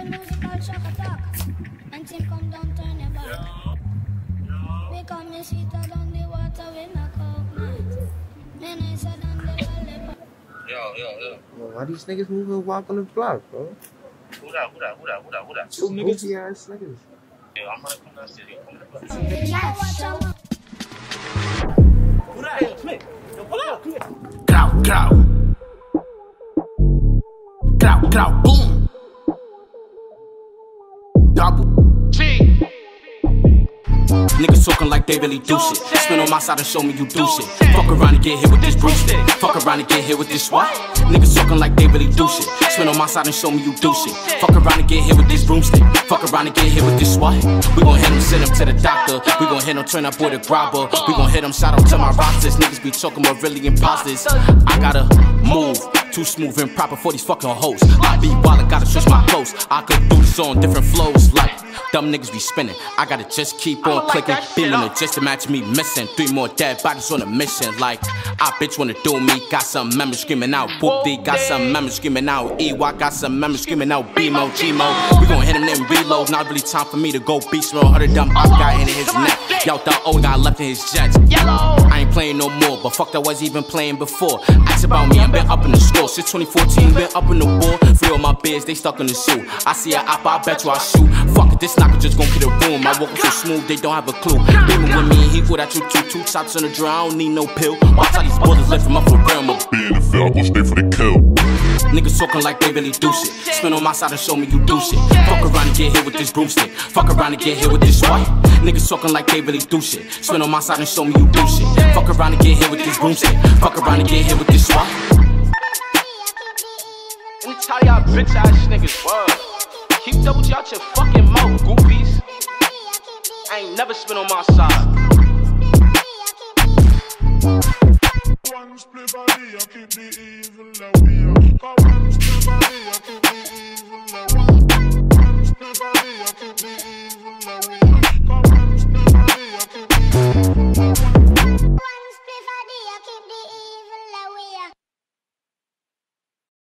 the music called shock attack. And team come down, turn your back. We come and sit down the water with my coconut. Then I said on the lollipop. Yo. Why these niggas moving and walk on the block, bro? Who that? Two goofy ass niggas. Yo, I'm not from that city. Grau, boom. Double G. Niggas talking like they really do shit. Spin on my side and show me you do shit. Fuck around and get hit with this broomstick. Fuck around and get hit with this what? Niggas talking like they really do shit. Spin on my side and show me you do shit. Fuck around and get hit with this broomstick. Fuck around and get hit with this what? We gon' hit him, send him to the doctor. We gon' hit him, turn that boy to grabber. We gon' hit him, shout out to my rosters. Niggas be talking about really imposters. I gotta move. Too smooth and proper for these fucking hoes. I be wild, I gotta switch my clothes. I could do this on different flows. Like dumb niggas be spinning. I gotta just keep on clicking. Feeling it just imagine me missing. 3 more dead bodies on a mission. Like I bitch wanna do me. Got some members screaming out whoop-dee. Got some members screaming out EY. Got some members screaming out BMO, GMO. We gon' hit him then reload. Not really time for me to go beast mode. 100 dumb I got in his neck. Y'all thought oh got left in his jets. I ain't playing no more, but fuck that was even playing before. Ask about me, I been up in the score. Since 2014, been up in the war. Free all my beers, they stuck in the zoo. I see a op, I bet you I shoot. Fuck it, this knocker just gon' get a room. I walk so smooth, they don't have a clue. Beaming with me, he put at you two shots on the draw. I don't need no pill. Watch how these bullets lift him up for real. I'ma be in the field, I go straight for the kill. Niggas talking like they really do shit. Spin on my side and show me you do shit. Fuck around and get hit with this broomstick. Fuck around and get hit with this white. Niggas talking like they really do shit. Spin on my side and show me you do shit. Fuck around and get hit with this broomstick. Fuck around and get hit with this white. Let me tell y'all bitch ass niggas, word. Keep double G out your fucking mouth, goofies. I ain't never spin on my side. One split body, I keep the evil out here.